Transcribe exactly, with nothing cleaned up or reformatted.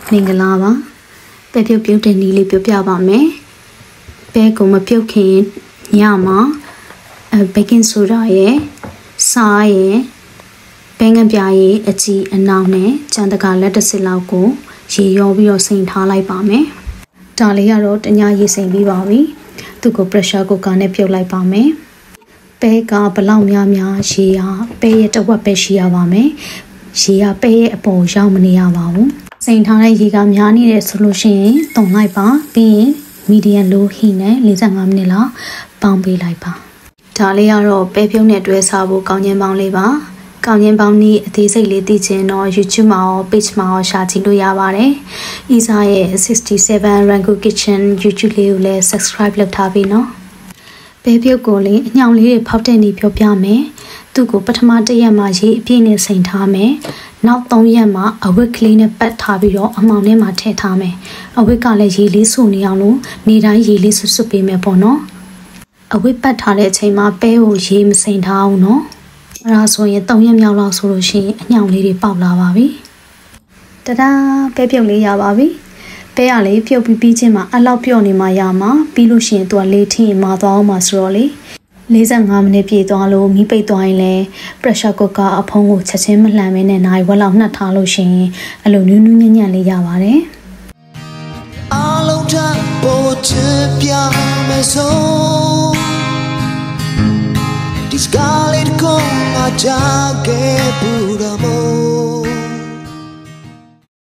မင်္ဂလာပါပဲပြုတ်ပြုတ်တဲ့နီးလေးပြောပြပါမယ်ပဲကိုမပြုတ်ခင်ညမှာအဲဘေကင်းဆိုဒါရဲ့စားရဲ့ဘဲငပြားရဲ့အကြည့်အနောက်နဲ့ကြံတကာလက်တစ်စစ်လောက်ကိုရေရောပြီးတော့စိန်ထားလိုက်ပါမယ်ဒါလေးကတော့တညရေစိန်ပြီးပါပြီသူ့ကို pressure cooker နဲ့ပြုတ်လိုက်ပါမယ်ပဲကဘလောက်များများရေရပဲရဲ့တဝက်ပဲရှိရပါမယ်ရေရပဲရဲ့အပေါ်ရောက်မနေရပါဘူးစိန်ထားတဲ့ရေကများနေတယ်ဆိုလို့ရှိရင်တုံလိုက်ပါပြီးရင် medium low heat နဲ့၄၅မိနစ်လောက်ပေါင်းပေးလိုက်ပါဒါလေးကတော့ပဲပြုတ်နဲ့တွဲစားဖို့ကောင်းချင်းပေါင်းလေးပါကောင်းချင်းပေါင်းနည်းအသေးစိတ်လေးသိချင်တော့ YouTube မှာရော page မှာရောရှာကြည့်လို့ရပါတယ်။ Isa ရဲ့sixty-seven Rango Kitchen YouTube လေးကိုလည်း subscribe လုပ်ထားပြီနော်။ပဲပြုတ်ကိုလေးအညောင်လေးတွေဖောက်တဲ့နေပြောပြမယ်။သူ့ကိုပထမတစ်ရက်မှာရေအပြည့်နဲ့စိန်ထားမယ်။နောက်သုံးရက်မှာအဝတ်ကလေးနဲ့ပတ်ထားပြီးတော့အမောင်ထဲမှာထည့်ထားမယ်။အဝတ်ကလည်းရေလေးဆူနေအောင်လို့နေတိုင်းရေလေးဆွတ်ဆွတ်ပေးမယ်ပေါ့နော်။အဝတ်ပတ်ထားတဲ့အချိန်မှာပဲကိုရေမစိန်ထားအောင်နော်။အဲ့ဒါဆိုရင်သုံးရက်မြောက်လောက်ဆိုလို့ရှိရင်အညောင်လေးတွေပေါက်လာပါပြီတဒါပဲပြုတ်လေးရပါပြီပဲရလေးပြုတ်ပြီးပြီးချင်းမှာအလောက်ပြော့နေမှရမှာပြီးလို့ရှိရင်သူကလေးထင်းမှာသွားအောင်မှာဆိုတော့လေ၄၅မိနစ်ပြည့်သွားလို့မီးပိတ်သွားရင်လည်း pressure cooker အဖုံးကိုချက်ချင်းမလှန်မင်းနဲ့နိုင်ဝက်လောက်နှက်ထားလို့ရှိရင်အဲ့လိုနူးနူးညံ့ညံ့လေးရပါတယ်အားလုံးထပ်ပေါ်ချပြမယ်ဆိုThis garlic con a jaque pura amor